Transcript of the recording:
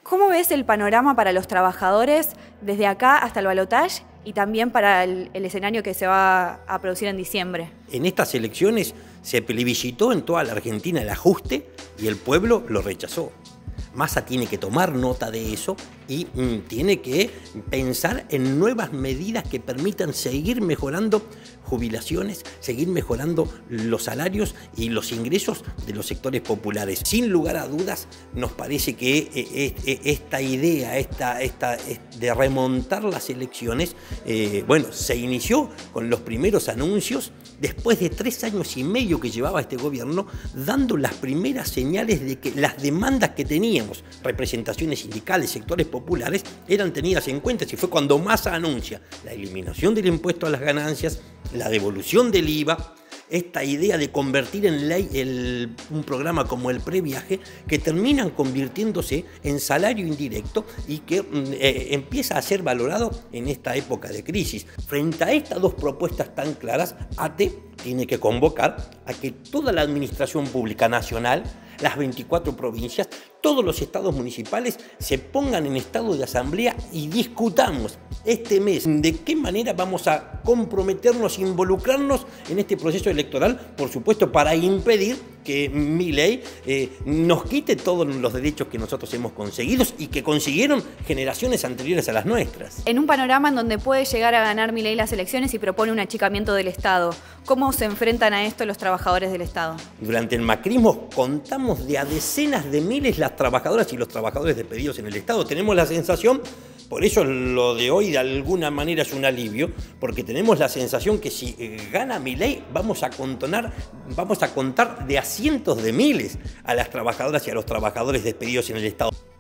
¿Cómo ves el panorama para los trabajadores desde acá hasta el balotaje y también para el escenario que se va a producir en diciembre? En estas elecciones se plebiscitó en toda la Argentina el ajuste y el pueblo lo rechazó. Massa tiene que tomar nota de eso y tiene que pensar en nuevas medidas que permitan seguir mejorando jubilaciones, seguir mejorando los salarios y los ingresos de los sectores populares. Sin lugar a dudas, nos parece que esta idea de remontar las elecciones, se inició con los primeros anuncios después de 3 años y medio que llevaba este gobierno, dando las primeras señales de que las demandas que teníamos, representaciones sindicales, sectores populares, eran tenidas en cuenta. Y fue cuando Massa anuncia la eliminación del impuesto a las ganancias, la devolución del IVA, esta idea de convertir en ley un programa como el previaje, que terminan convirtiéndose en salario indirecto y que empieza a ser valorado en esta época de crisis. Frente a estas dos propuestas tan claras, ATE tiene que convocar a que toda la administración pública nacional, las 24 provincias, todos los estados municipales se pongan en estado de asamblea y discutamos este mes de qué manera vamos a comprometernos, involucrarnos en este proceso electoral, por supuesto, para impedir que Milei nos quite todos los derechos que nosotros hemos conseguido y que consiguieron generaciones anteriores a las nuestras. En un panorama en donde puede llegar a ganar Milei las elecciones y propone un achicamiento del Estado, ¿cómo se enfrentan a esto los trabajadores del Estado? Durante el macrismo contamos de a decenas de miles las trabajadoras y los trabajadores despedidos en el Estado. Tenemos la sensación, por eso lo de hoy de alguna manera es un alivio, porque tenemos la sensación que si gana Milei vamos a contar de a cientos de miles a las trabajadoras y a los trabajadores despedidos en el Estado.